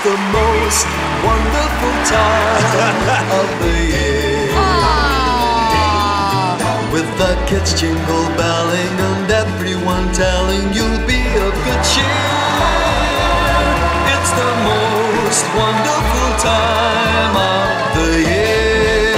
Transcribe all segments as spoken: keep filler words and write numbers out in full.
the most wonderful time of the year. With the kids jingle belling and everyone telling you'll be of good cheer. It's the most wonderful time of the year.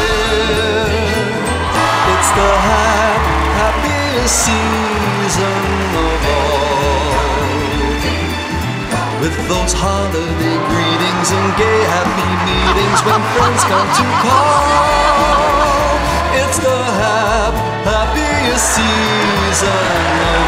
It's the hap happiest season of all. With those holiday greetings and gay happy meetings when friends come to call. It's the hap happiest season of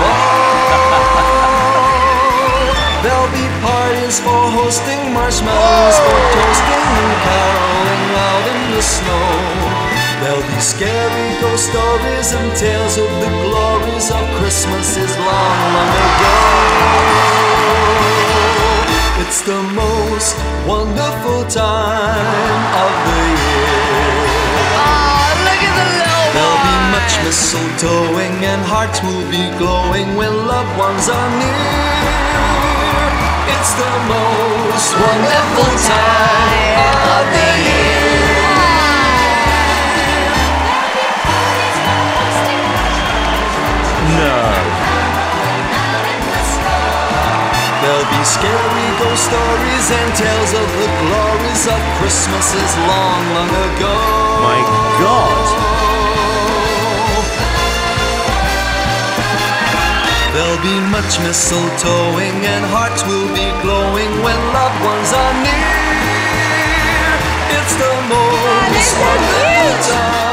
all. There'll be parties for hosting, marshmallows for toasting, and caroling out in the snow. There'll be scary ghost stories and tales of the glories of Christmases long, long ago. It's the most wonderful time of the year. There'll be much mistletoeing and hearts will be glowing when loved ones are near. It's the most wonderful time of the year. No. There'll be scary ghost stories and tales of the glories of Christmases long, long ago. My God. There'll be much mistletoeing and hearts will be glowing when loved ones are near. It's the most wonderful time.